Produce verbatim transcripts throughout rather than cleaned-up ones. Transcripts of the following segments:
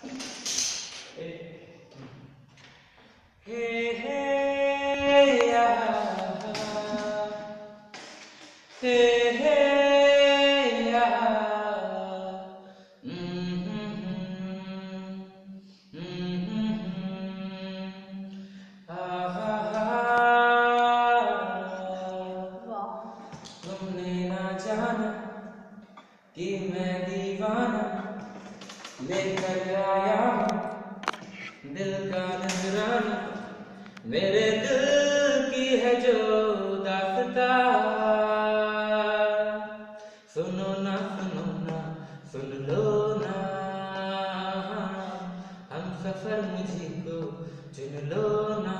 हे हे या हे हे या तुमने ना जाना कि मैं दीवाना लेकर आया हूँ दिल का नजराना, मेरे दिल की है जो दास्तां। सुनो ना सुनो ना सुन लो ना, हम सफर मुझे को चुन लो ना।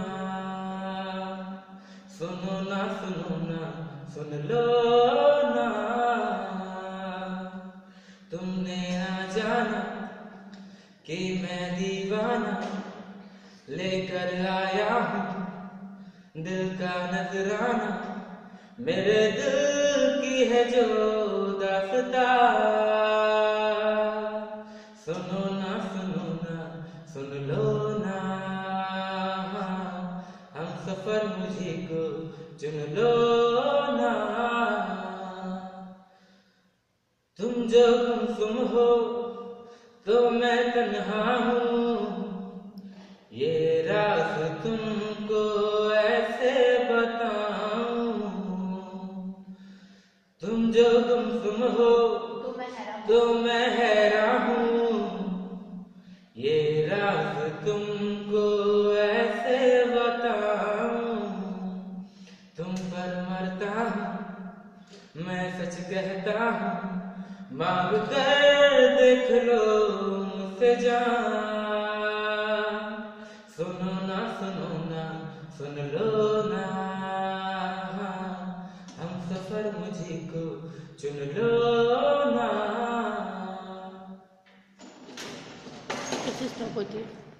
सुनो ना सुनो ना सुन लो ना, तुमने ना जाना कि मैं दीवाना लेकर आया हूँ दिल का नजराना, मेरे दिल की है जो दास्तां। सुनो ना सुनो ना सुन लो ना, हम सफर मुझे को चुन लो ना। तुम जो गुमसुम हो तो मैं तन्हा हूँ, ये राज तुमको ऐसे बताऊं। तुम जो गुमसुम हो तो मैं हैरान हूँ, ये राज तुमको ऐसे बताऊं। तुम पर मरता हूँ मैं सच कहता हूँ, मांग कर देख लो मुझसे जान। सुनो ना सुनो ना सुन लो ना, हम सफर मुझे को चुन लो ना। स्टॉप होती है।